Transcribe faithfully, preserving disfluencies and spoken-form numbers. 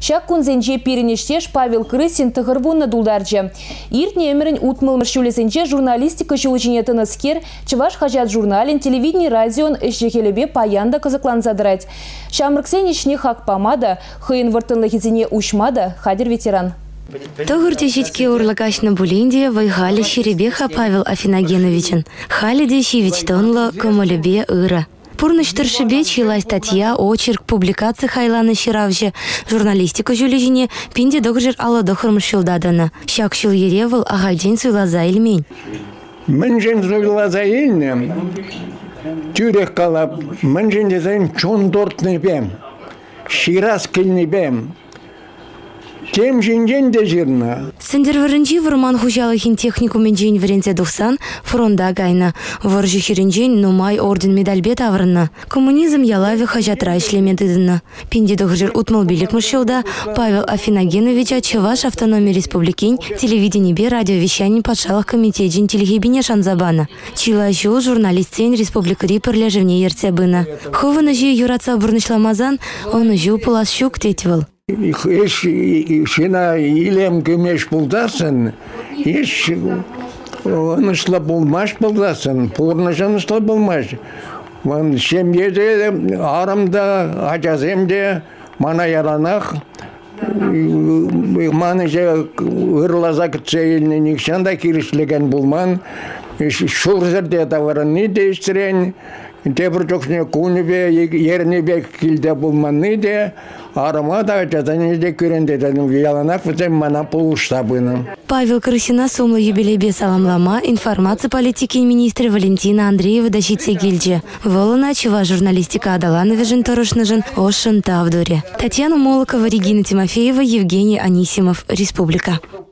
Шак кунзенже перенештеш Павел Крысин тыгырбунна дулдарчы. Иртне эмерін утмыл міршулесенче журналистика жулычине тыныскер, чываш хажат журналин, телевидение, радион эшжекелебе паянда кызыкланзадырать. Шамрыксен ишне хак помада, хыйын выртынлы хизине ушмада, хадер ветеран. Тогур тещички урлакашна булинде вайгали Шеребеха Павел Афиногеновичен. Хали дещевич тонло комолюбе ыра. Пурныштыр шибе чила статья, очерк, публикация хайланы ширавже, журналистика жюлежине, пинде догжер ала дохрым шилдадана. Щак шил еревал, агальден суйлаза ильмень. Мэнжен суйлаза ильнем, тюрех калап, мэнжен дезайн чон дортны бем, ширас кыльны бем. Тем жинжен де жирна. Сендер варынжи варман хужалыхин технику менжен варензе духсан фронда гайна. Варжи хиринжен нумай орден медальбет аврына. Коммунизм ялави хажатра ишлементыдына. Пинди дохжир утмал билик мышылда Павел Афиногенович Чуваш автономии республикин телевидение бе радиовещаний подшалых комитетин телегибине шанзабана. Чила жил журналистен республикари перлежевне ерцебына. Хована жи юраца бурнышламазан, он жил пулас щук тетивал. Еш шина илем кемеш булдасын, еш анышла булмаш булдасын, пурныш анышла булмаш. Ван семьеде, арамда, ажаземде, мана яранах, мана же ырлаза кцейлне никшанда киришлеген булман, шурзерде тавараны дейстрен, Тебрчокне кунебе, ернебе килде булманы де, аромада жазанеде көренде дедім вияланак візем мана полуштабыным. Павел Крысина сумлы юбилейбе саламлама информация политики министра Валентина Андреева дащице гильдже. Волына чува журналистика адаланы вежен торошныжен ошын тавдуре. Татьяна Молокова, Регина Тимофеева, Евгений Анисимов. Республика.